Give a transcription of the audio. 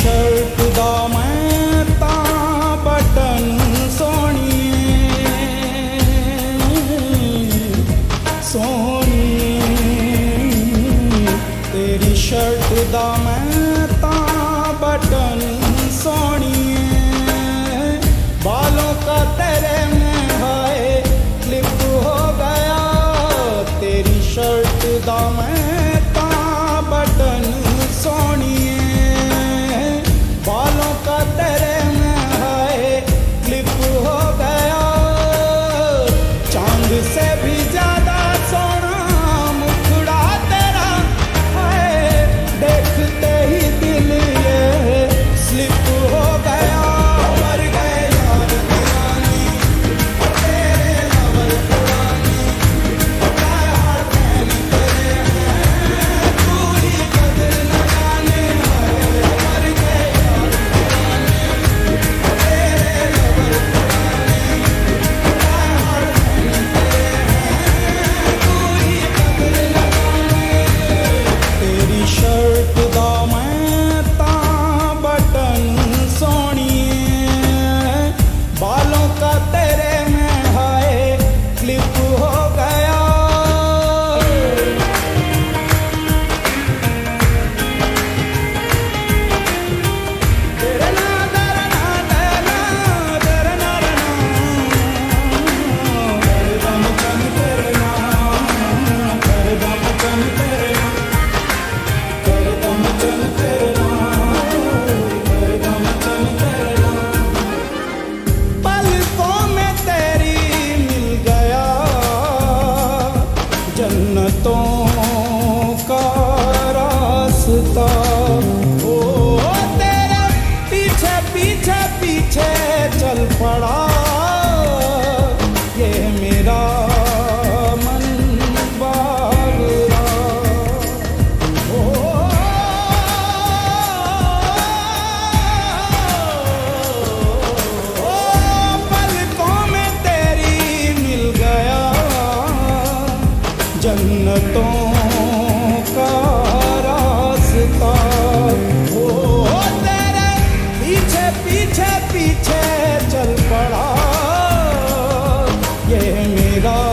shirt दा मैं तां बटन सोहणीए सोहणीए तेरी शर्ट दा मैं तां बटन सोहणीए बालों का तेरे में हाय क्लिप हो गया तेरी शर्ट दा मैं तां बटन सोहणीए बालों का तेरे में हाय क्लिप हो गया चांद से भी ज्यादा सोना मुखड़ा तेरा हाय देखते ही दिल ये स्लिप हो गया मर गए यार दीवानी तेरे लवर पुरानी काय हाल फैन तेरे हैं तू ही कदर न जाने मर गए यार दीवानी तेरे लवर पुरानी काय हाल फैन तेरे हैं तू ही कदर न जाने तेरी शर्ट दा मैं तां बटन सोहणीए बालों का तेरे में हाय क्लिप हो गया तेरे ना तेरे ना तेरे ना तेरे दम चन तेरे ना तेरे दम चन तेरे ना तेरे दम चन तेरे ना तेरे दम चन तेरे ना पलकों में तेरी मिल गया जन्नतों का रास्ता ओ तेरे पीछे पीछे पीछे चल पड़ा ये मेरा मन बागरा ओ पलकों में तेरी मिल गया जन्नतों का रास्ता ओ तेरे पीछे पीछे पीछे चल पड़ा ये मेरा